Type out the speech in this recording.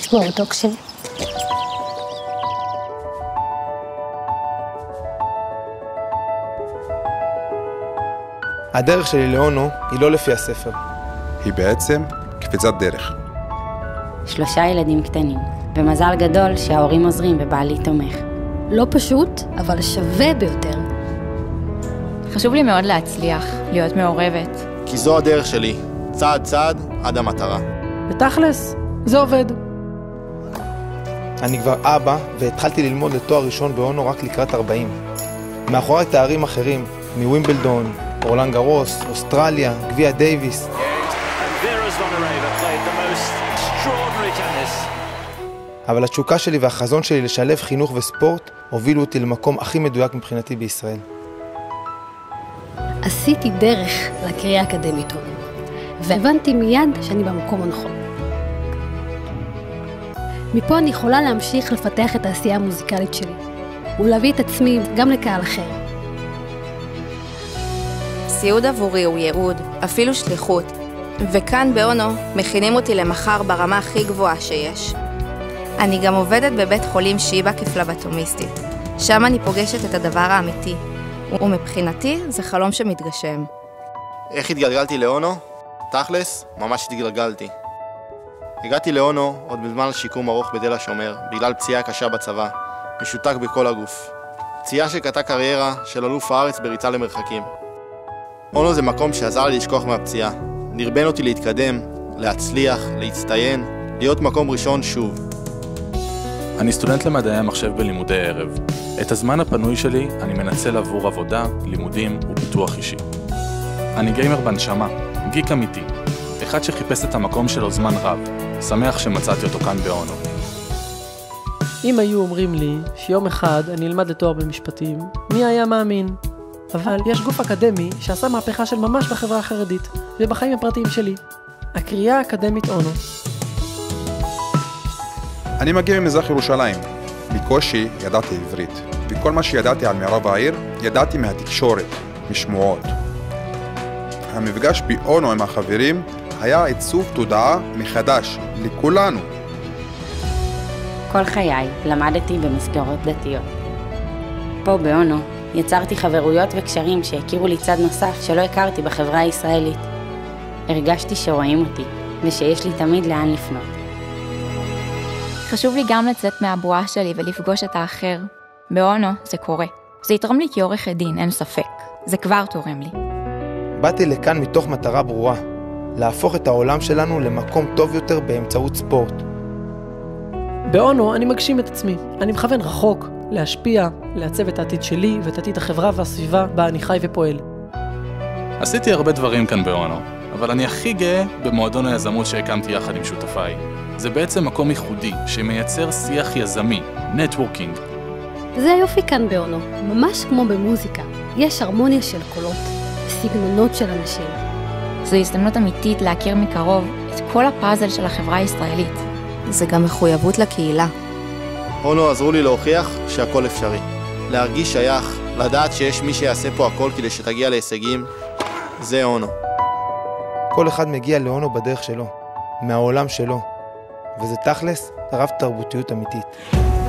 לשמור אותו כשלי. הדרך שלי לאונו היא לא לפי הספר. היא בעצם קפיצת דרך. 3 ילדים קטנים, ומזל גדול שההורים עוזרים ובעלי תומך. לא פשוט, אבל שווה ביותר. חשוב לי מאוד להצליח, להיות מעורבת. כי זו הדרך שלי, צעד צעד עד המטרה. ותכלס, זה עובד. אני כבר אבא והתחלתי ללמוד לתואר ראשון באונו רק לקראת 40. מאחורי תארים אחרים, מווימבלדון, אורלנד גרוס, אוסטרליה, גביע דייביס. אבל התשוקה שלי והחזון שלי לשלב חינוך וספורט הובילו אותי למקום הכי מדויק מבחינתי בישראל. עשיתי דרך לקריה האקדמית אונו, והבנתי מיד שאני במקום הנכון. מפה אני יכולה להמשיך לפתח את העשייה המוזיקלית שלי, ולהביא את עצמי גם לקהל אחר. סיעוד עבורי הוא ייעוד, אפילו שליחות, וכאן באונו מכינים אותי למחר ברמה הכי גבוהה שיש. אני גם עובדת בבית חולים שיבא כפלבטומיסטית. שם אני פוגשת את הדבר האמיתי, ומבחינתי זה חלום שמתגשם. איך התגלגלתי לאונו? תכלס, ממש התגלגלתי. הגעתי לאונו עוד בזמן שיקום ארוך בתל השומר, בגלל פציעה קשה בצבא, משותק בכל הגוף. פציעה שקטעה קריירה של אלוף הארץ בריצה למרחקים. אונו זה מקום שעזר לי לשכוח מהפציעה, נרבן אותי להתקדם, להצליח, להצטיין, להיות מקום ראשון שוב. אני סטודנט למדעי המחשב בלימודי ערב. את הזמן הפנוי שלי אני מנצל עבור עבודה, לימודים ופיתוח אישי. אני גיימר בנשמה, גיק אמיתי, אחד שחיפש את המקום שלו זמן רב, שמח שמצאתי אותו כאן באונו. אם היו אומרים לי שיום אחד אני אלמד לתואר במשפטים, מי היה מאמין? אבל יש גוף אקדמי שעשה מהפכה של ממש בחברה החרדית ובחיים הפרטיים שלי. הקריה האקדמית אונו. אני מגיע ממזרח ירושלים. בקושי ידעתי עברית, וכל מה שידעתי על מערב העיר ידעתי מהתקשורת, משמועות. המפגש באונו עם החברים היה עיצוב תודעה מחדש לכולנו. כל חיי למדתי במסגרות דתיות. פה באונו יצרתי חברויות וקשרים שהכירו לי צד נוסף שלא הכרתי בחברה הישראלית. הרגשתי שרואים אותי ושיש לי תמיד לאן לפנות. חשוב לי גם לצאת מהבועה שלי ולפגוש את האחר. באונו זה קורה. זה יתרום לי כעורכת דין, אין ספק. זה כבר תורם לי. באתי לכאן מתוך מטרה ברורה, להפוך את העולם שלנו למקום טוב יותר באמצעות ספורט. באונו אני מגשים את עצמי. אני מכוון רחוק, להשפיע, לעצב את העתיד שלי ואת עתיד החברה והסביבה בה אני חי ופועל. עשיתי הרבה דברים כאן באונו, אבל אני הכי גאה במועדון היזמות שהקמתי יחד עם שותפיי. זה בעצם מקום ייחודי שמייצר שיח יזמי, נטוורקינג. זה היופי כאן באונו, ממש כמו במוזיקה. יש הרמוניה של קולות, סגנונות של אנשים. זו הזדמנות אמיתית להכיר מקרוב את כל הפאזל של החברה הישראלית. זה גם מחויבות לקהילה. אונו עזרו לי להוכיח שהכל אפשרי. להרגיש שייך, לדעת שיש מי שיעשה פה הכל כדי שתגיע להישגים, זה אונו. כל אחד מגיע לאונו בדרך שלו, מהעולם שלו, וזה תכלס רב תרבותיות אמיתית.